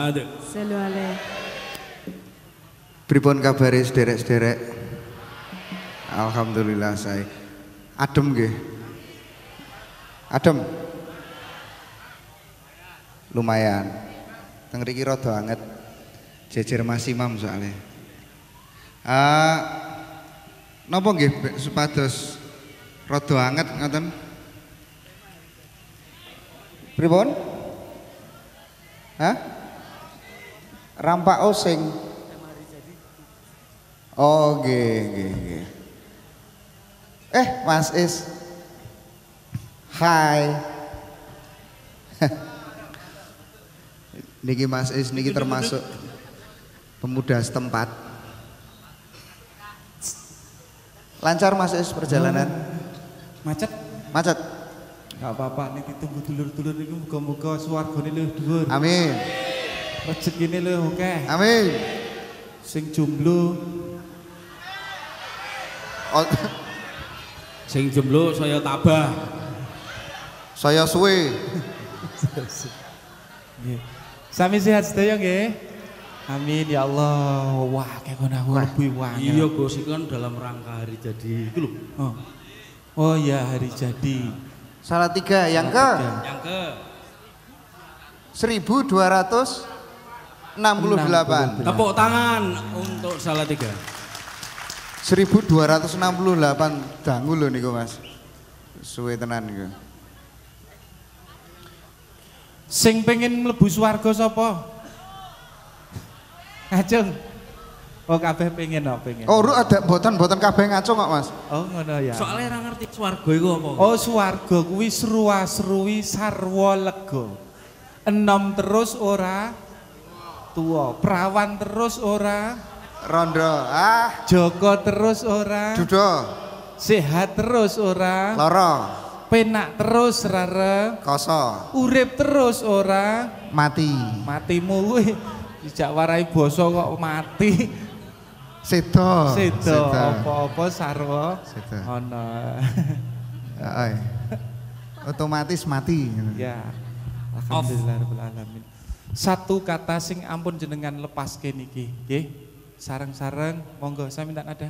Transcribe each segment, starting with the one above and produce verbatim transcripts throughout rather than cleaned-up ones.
Muhammad. Sallu alaihi. Pripun kabare sederek-sederek? Alhamdulillah saya. Adem nggih. Adem. Lumayan. Teng mriki rada anget. Jejer Mas Imam soalnya. Ah, napa nggih supados rada anget ngoten? Pripun? Hah? Rampak osing. Oh, nggih, nggih, nggih. Eh, Mas Is. Hai. Niki Mas Is niki termasuk pemuda setempat. Lancar Mas Is perjalanan? Macet? Macet. Gak apa-apa, niki tunggu dulur-dulur niku muga-muga swargane luwih dhuwur. Amin. Rezekine luwih akeh. Amin. Sing jomblo Oh, Sing jomblo saya tabah. saya suwe. nggih. Sami sehat sedaya nggih. Amin ya Allah. Wah, kayak ngono aku lebih wangi. Iya Gus, itu kan dalam rangka hari jadi itu loh. Oh. Oh ya, hari jadi. Salah tiga yang ke Yang ke seribu dua ratus enam puluh delapan. tepuk tangan untuk salah tiga. seribu dua ratus enam puluh delapan dangu lho niku Mas. Suwe tenan niku. Sing pengen mlebu swarga sapa? Ngajeng. Oh kabeh pengen kok pengen. Oh, ru ada boten-boten kabeh ngaco kok Mas. Oh ngono ya. Soalnya ora ngerti swarga iku apa. Oh swarga kuwi seruwa-seruwi sarwa lega. Enom terus ora tua, perawan terus ora Rondo, ah, Joko terus ora Dudo, sehat terus ora loro, penak terus rare koso, urip terus ora mati, matimu kuwi dijak warai basa kok mati sedo, sedo apa-apa sarwa sedo, ana Heeh. Otomatis mati. ya alhamdulillah rabbil alamin. Satu kata sing ampun jenengan lepaske niki nggih sareng-sareng monggo saya minta nada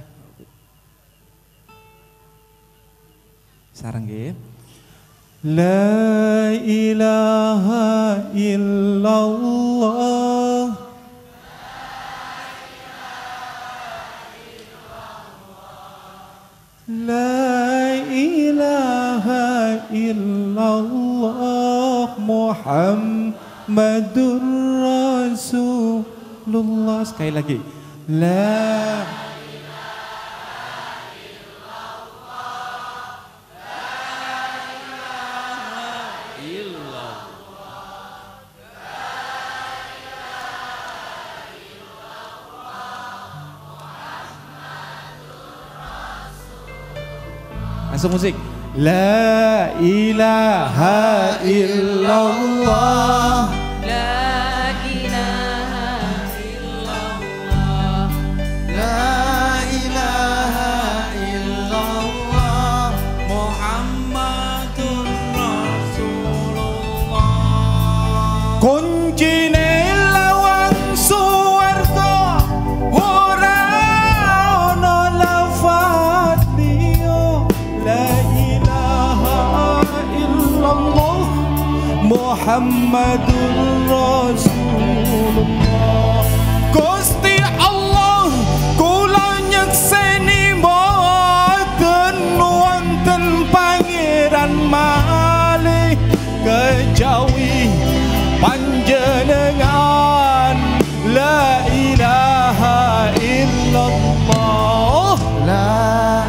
sareng nggih. La ilaha illallah La ilaha illallah Muhammadur Rasulullah. Sekali lagi. La langsung musik. La ilaha illallah La ilaha illallah La ilaha illallah Muhammadur Rasulullah. kuncine lawang suwarga ora ana lafaz liya. La ilaha illallah Muhammadur Rasulullah. Gusti Allah kula nyekseni mboten wonten pangeran malih kejawi panjenengan. La ilaha illallah. La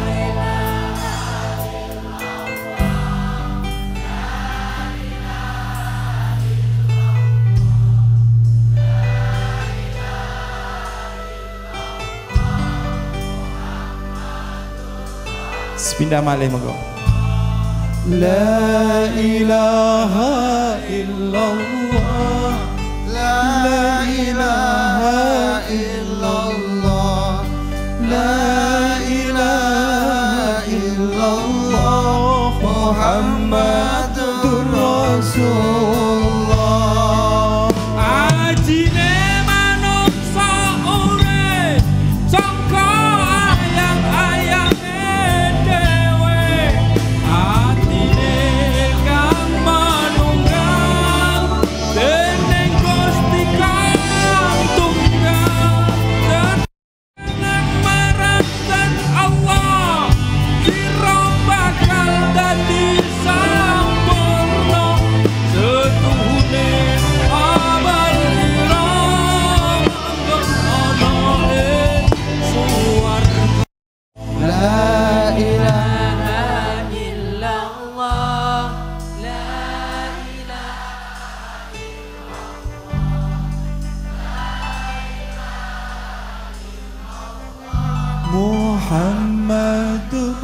Sepindah malih monggo. La ilaha illallah La ilaha illallah La ilaha illallah Muhammadur Rasulullah. Ajine Muhammadur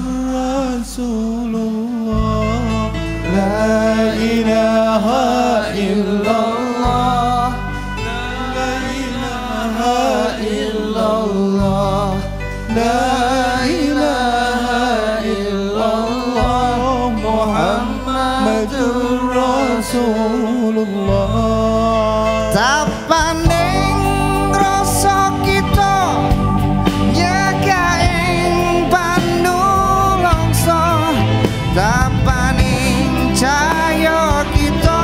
Rasulullah. La ilaha illallah, la ilaha illallah, la ilaha illallah, Muhammadur Rasulullah. Tapaning rasa kita nyagaing panulangsa, tapaning cahya kita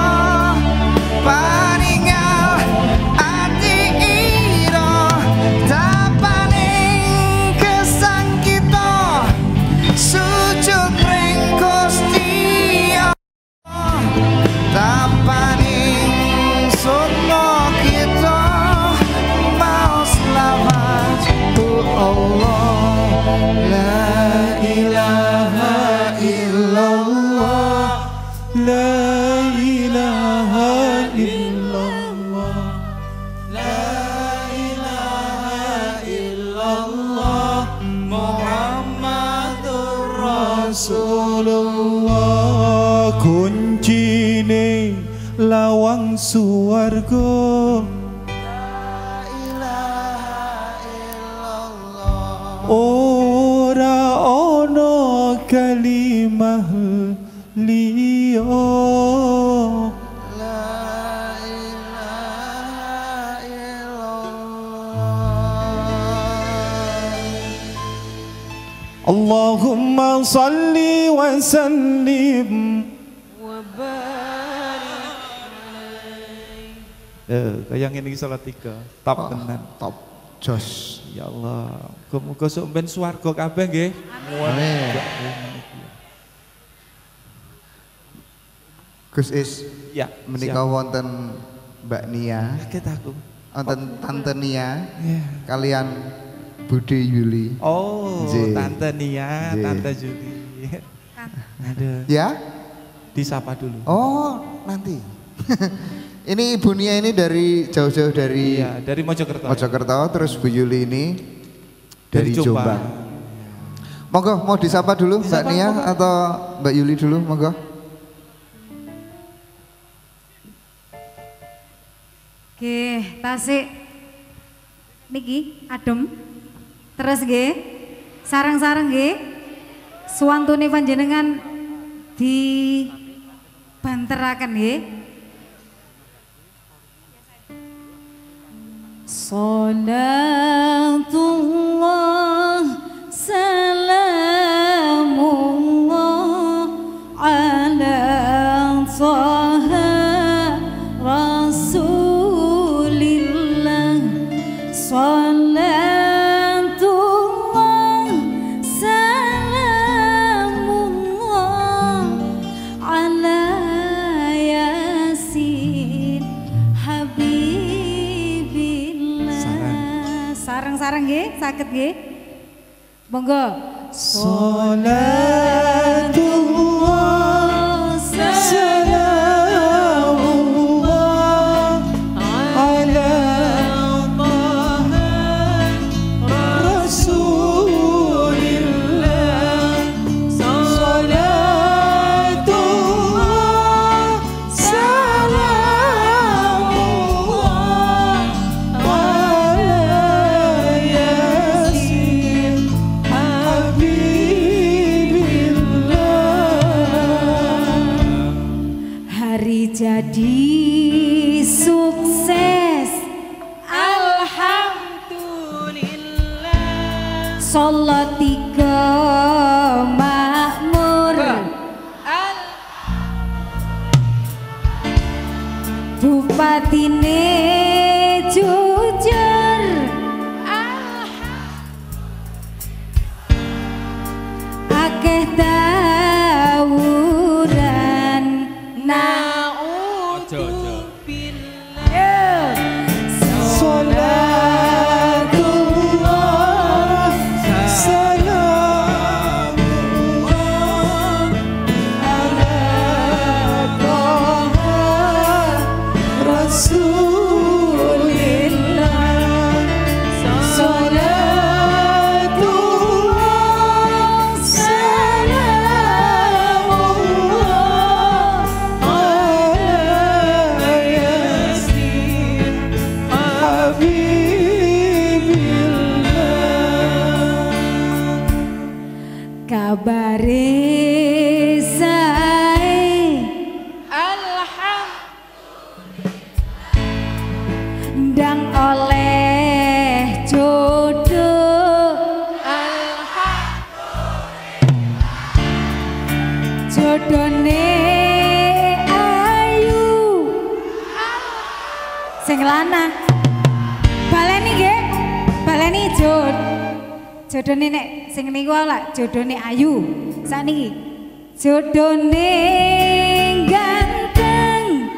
paningal ati ira, tapaning kesang kita sujud ring Gusti Allah, tapaning sunna kita mau selamat oh Allah. La ilaha illallah, La ilaha illallah, La ilaha illallah Muhammadur Rasulullah. Kuncine lawang suwarga, ora ana kalimah liya. Allahumma salli wa sallim. Eh, kayak ngene iki salat tiga. Top tenan. Top jos. Ya Allah, muga-muga sok ben swarga kabeh nggih. Amin. Gus Is, Ya, menika wonten Mbak Nia, kaget aku. wonten Tante Nia, Ya. kalian Bude Yuli. Oh, J. Tante Nia, J. Tante Juli. Aduh, Ya? disapa dulu. Oh, nanti. Ini Ibu Nia ini dari jauh-jauh dari Iya, dari Mojokerto. Mojokerto, terus Bu Yuli ini dari, Dari Jombang. Jombang. Monggo, mau disapa dulu Mbak Disapa, Nia monggo. atau Mbak Yuli dulu, monggo. Oke, tasik niki adem. Terus nggih, sarang-sarang nggih. Suwantune panjenengan dibanteraken nggih. Salatullah salamullah ala Taha Rasulillah. Salatullah salamullah ala Yasin Habibillah. Sarang-sarang nggih, saged nggih. Monggo. Salatullah salamullah ala Rasulillah. Salatullah salamullah ala Yasin Habibillah. Hari jadi sukses, alhamdulillah. Sholat tiga makmur, bupatine jujur, akeh tawuran. Ojo, ojo. Salatullah salamullah ala Taha Rasulillah. Salatullah kabare sae ndang oleh jodoh jodohne ayu sing lanang baleni nggih baleni jod jodohne nek sing niku lak jodohne ayu sakniki jodohne ganteng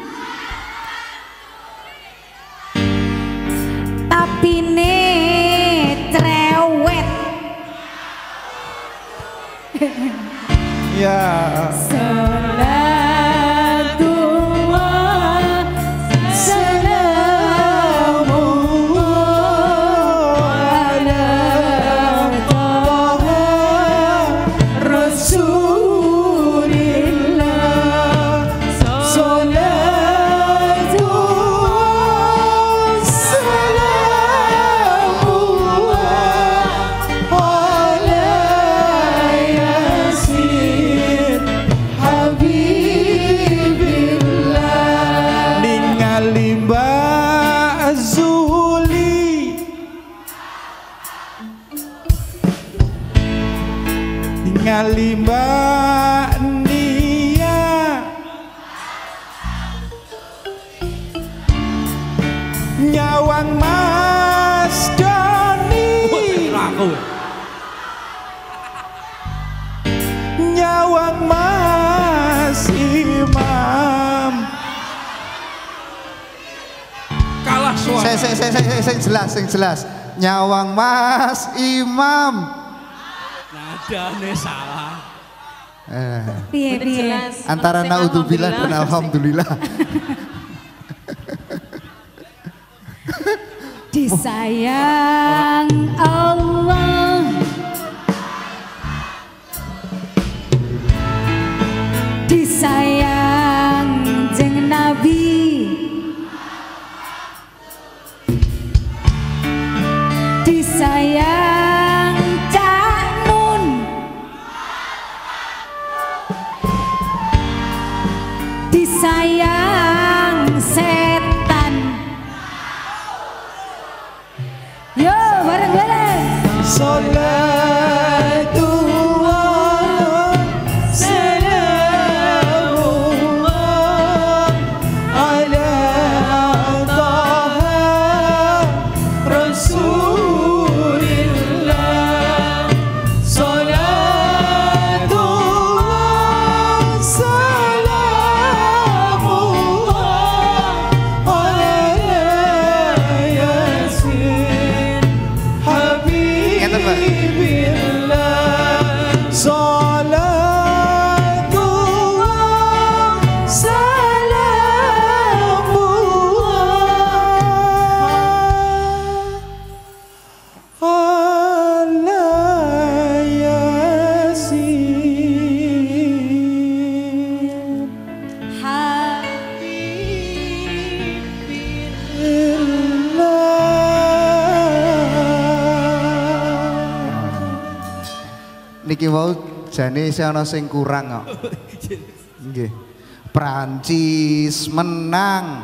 tapi ne cerewet Ya. Salatullah salamullah ala Taha Rasulillah salatullah salamullah ala Yasin Habibillah ningali Mbak Zuli ningali Mbak Nia nyawang Mas Doni nyawang Mas Imam kalah suara Sing sing sing sing sing jelas sing jelas. Nyawang Mas Imam. Nadane salah. Eh, piye piye antara naudzubillah dan alhamdulillah. disayang Allah disayang jeng Nabi disayang Cak Nun disayang setan yo bareng-bareng Salatullah salamullah ala Taha Rasulillah Salatullah salamullah ala Yasin Ingat, Pak? Habibillah Salatullah salamullah ala Yasin Niki wau jane isih ana sing kurang kok. Nggih. Prancis menang.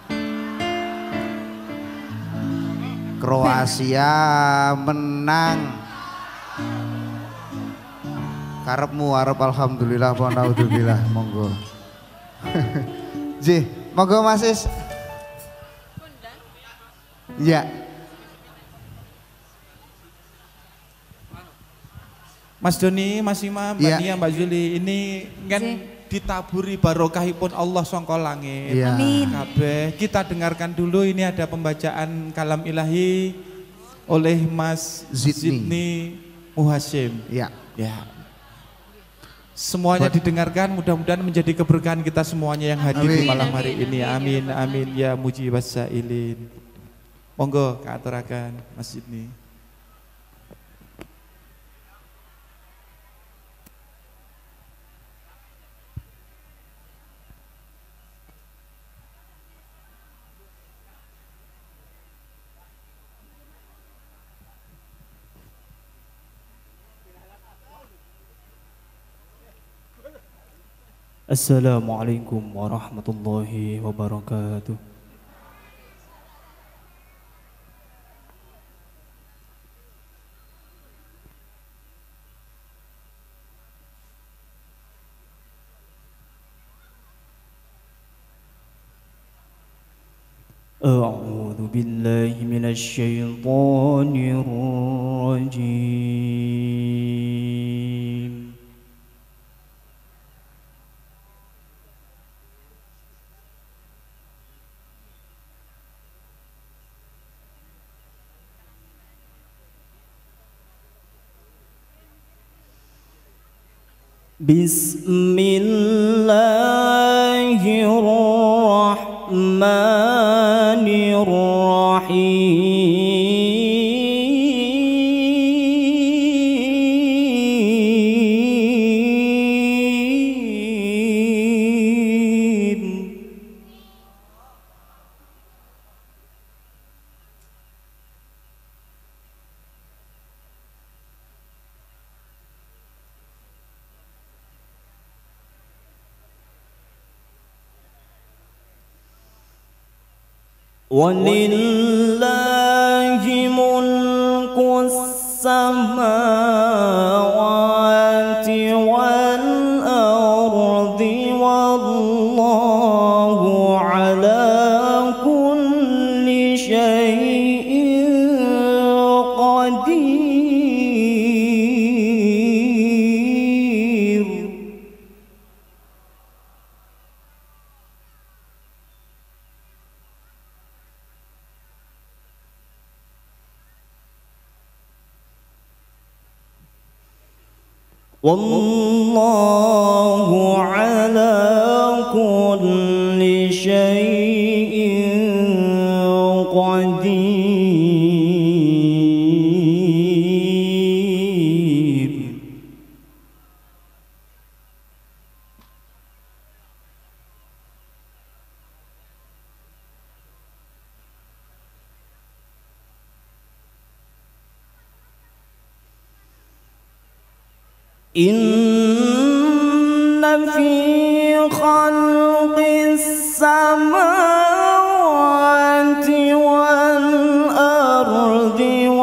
Kroasia menang. Karepmu arep alhamdulillah wa naudzubillah monggo. Nggih, monggo Mas Is. Ya. Mas Doni, Mas Imam, Mbak Iya. Nia, Mbak Zuli, ini kan Sih. ditaburi barokahipun Allah songko langit. Iya. Amin. Kabeh, kita dengarkan dulu ini ada pembacaan kalam ilahi oleh Mas Zidni. Zidni Muhasyim. Ya. Ya. Semuanya Buat- didengarkan, mudah-mudahan menjadi keberkahan kita semuanya yang hadir di Amin. malam hari ini. Amin, amin ya mujibas sa'ilin. Monggo kaaturakan Mas Zidni. Assalamualaikum warahmatullahi wabarakatuh. أعوذ بالله من الشيطان الرجيم. بسم الله الرحمن الرحيم. ولله ملك السماوات والأرض والله على كل شيء قدير. والله على كل شيء قدير. إن في خلق السماوات والأرض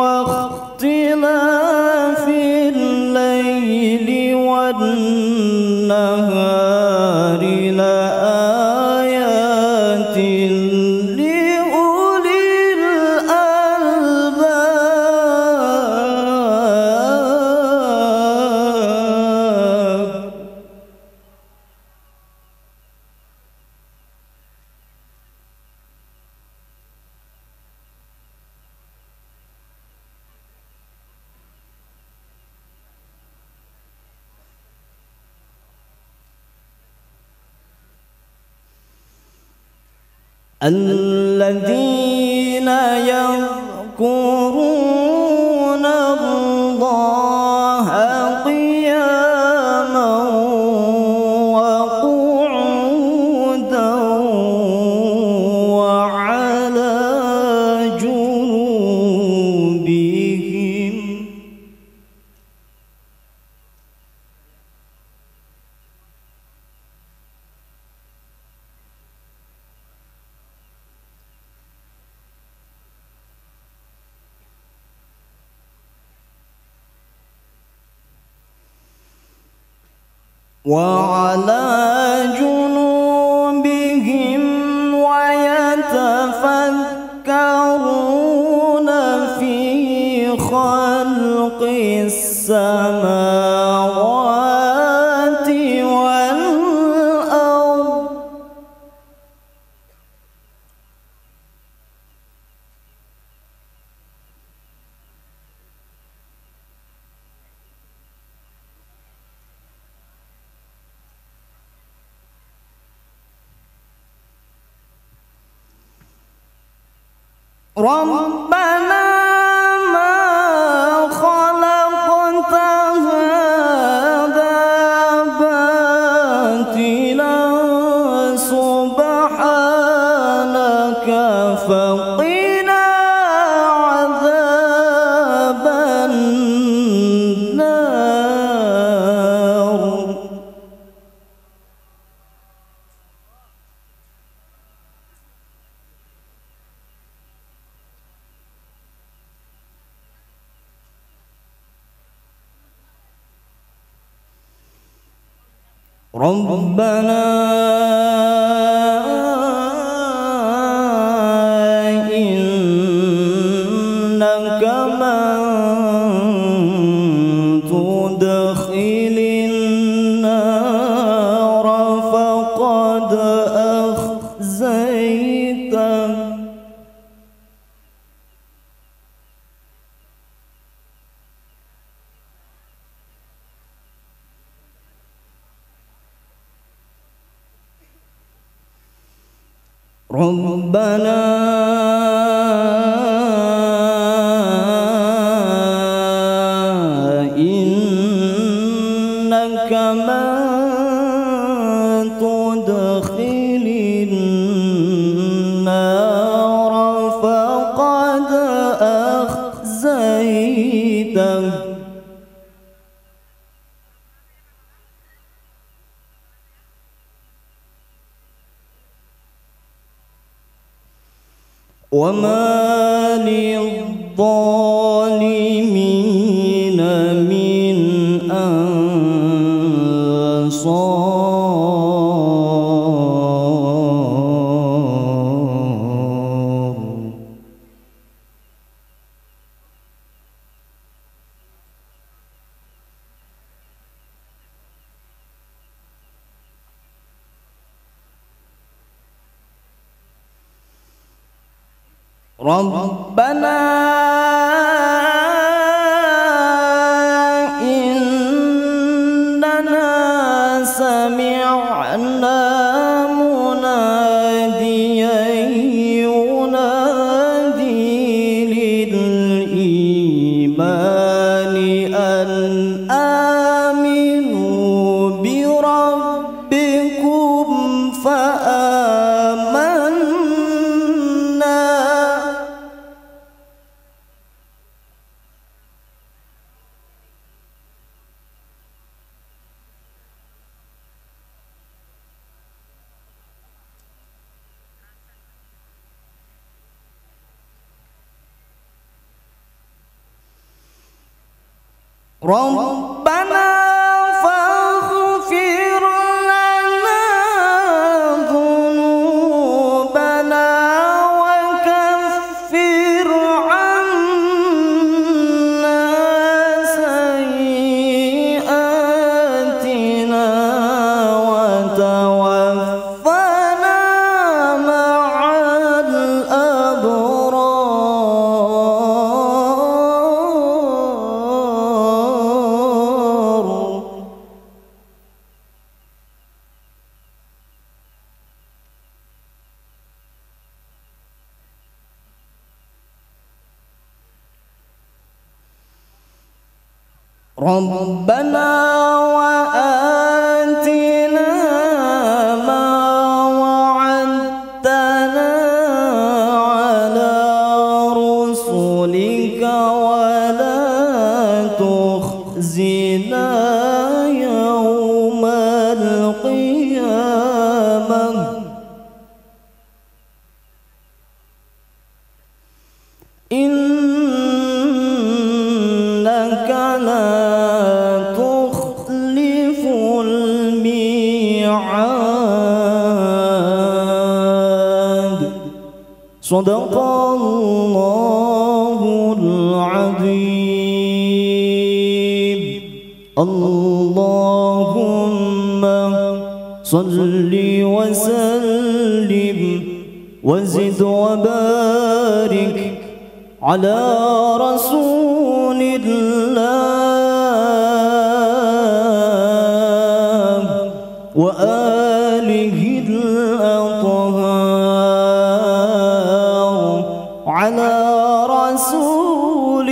واختلاف الليل والنهار لآيات لأولي الألباب. الذين يذكرون الله قياما وقعودا وعلى جنوبهم. وعلى جنوبهم ويتفكرون في خلق السماوات والأرض. ربنا ما خلقت هذا باطلا سبحانك فقنا عذاب النار. ربنا إنك من تدخل النار فقد أخزيته ربنا إنك من تدخل النار فقد أخزيته وما للظالمين من أنصار ربنا إننا سمعنا مناديا ينادي للإيمان أن آمنوا بربكم فآمنا ربنا فاغفر لنا ذنوبنا وكفر عنا سيئاتنا وتوفنا مع الأبرار ربنا وآتنا ما وعدتنا على رسلك ولا تخزنا يوم القيامة إنك لا تخلف الميعاد صدق الله العظيم اللهم صل وسلم وزد وبارك على رسول الله وآله الأطهار على رسول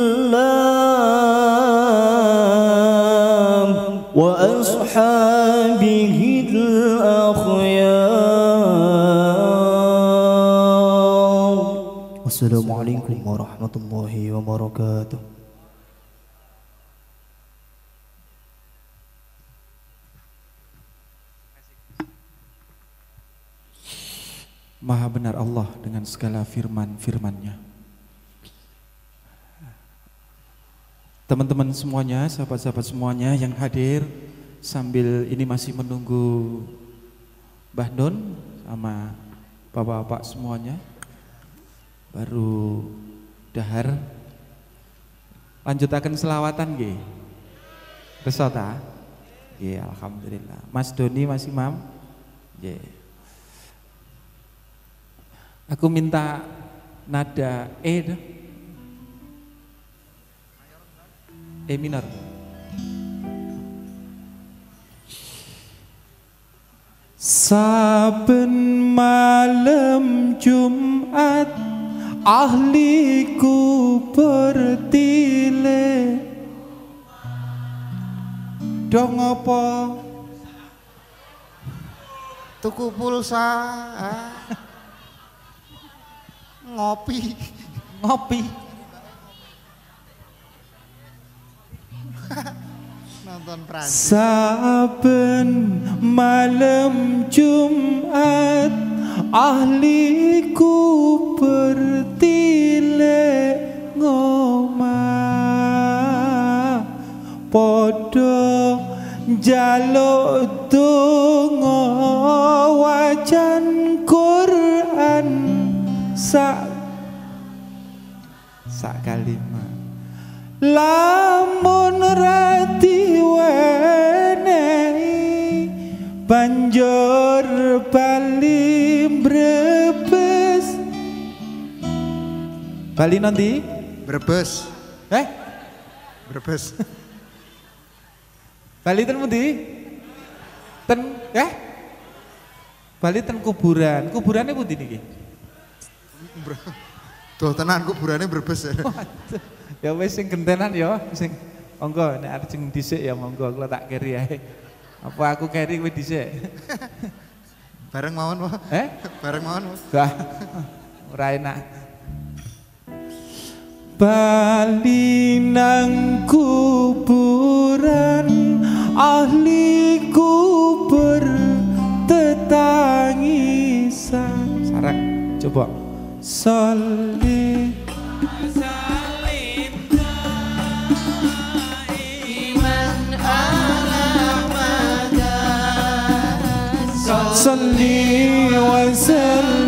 الله وأصحابه الأخيار والسلام عليكم ورحمة الله وبركاته. Maha benar Allah dengan segala firman-firman-Nya. Teman-teman semuanya, sahabat-sahabat semuanya yang hadir sambil ini masih menunggu Mbah Nun sama bapak-bapak semuanya baru dahar lanjutakan selawatan nggih. Kersa ta? Nggih, alhamdulillah. Mas Doni, Mas Imam. Nggih. Aku minta nada E dah. E minor. Saben malam Jumat ahliku bertile dong apa Tuku pulsa. Ngopi. ngopi Nonton Prancis. saben malam Jumat ahliku bertile ngomah podo jaluk donga wajan Quran sak sak kalimat lamun rati wenehi banjur bali Brebes. Bali nanti Brebes. eh Brebes. Bali ten pundi? Ten eh Bali ten kuburan. Kuburane pundi niki? Tuh tenan kuburane Brebes. Ya wis sing gentenan ya sing monggo nek arep sing dhisik ya monggo kula tak keri ae. Apa aku keri kowe dhisik? Bareng mawon, Pak. Eh? Bareng mawon. Gak. Ora enak. Bali nang kuburan ahli kubur tetangisan. Sarang coba. Sholli Salli wa sallim